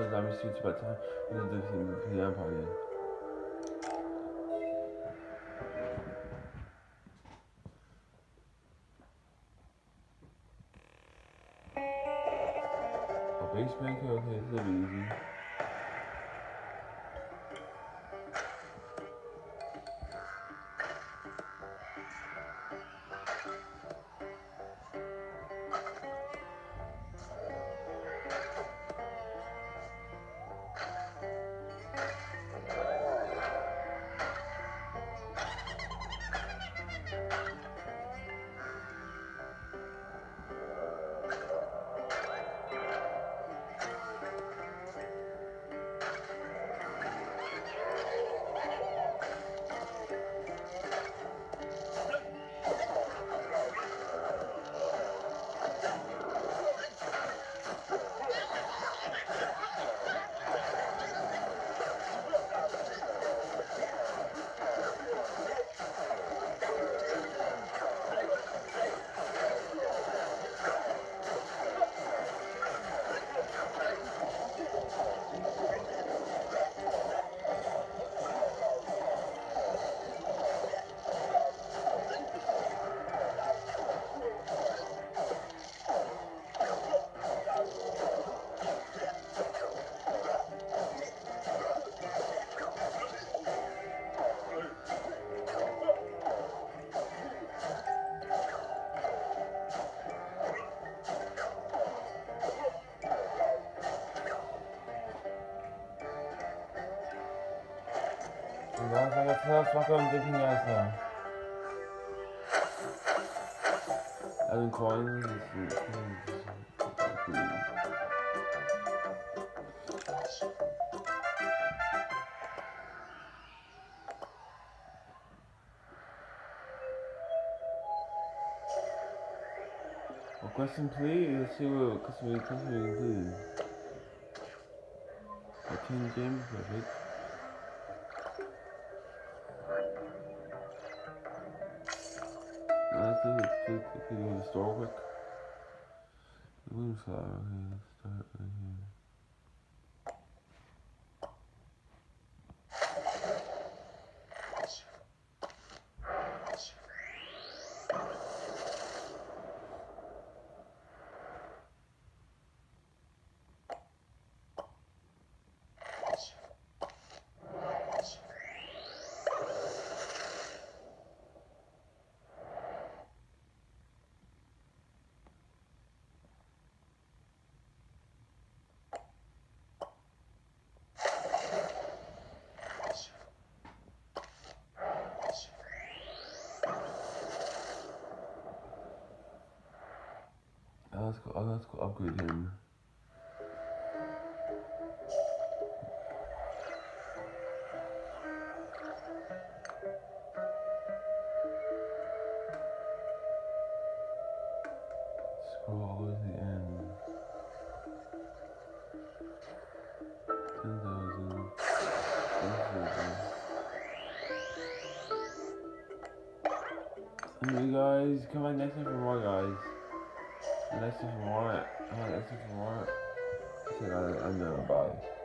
the zombie suits about time with the Empire again. A base banker? Okay, this will be easy. Let's fuck up the guys now. I've been calling this. A question, please. Let's see what question we can do. A team game, perfect. Let's do the store quick. Let's start right here. Let's go upgrade him. Scroll all the way to the end. 10,000. Hey guys, come back next time for more, guys. Next time for more. Next time for more. I said I know, bye.